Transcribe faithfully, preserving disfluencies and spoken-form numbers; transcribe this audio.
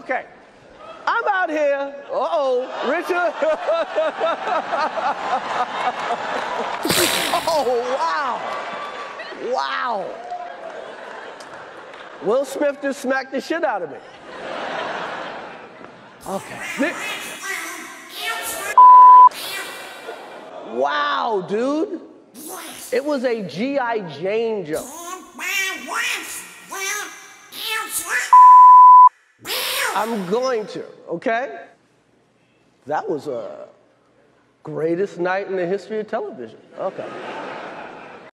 Okay. I'm out here. Uh-oh, Richard. Oh, wow. Wow. Will Smith just smacked the shit out of me. Okay. Wow, dude. It was a G I Jane joke. I'm going to, okay? That was a greatest night in the history of television. Okay.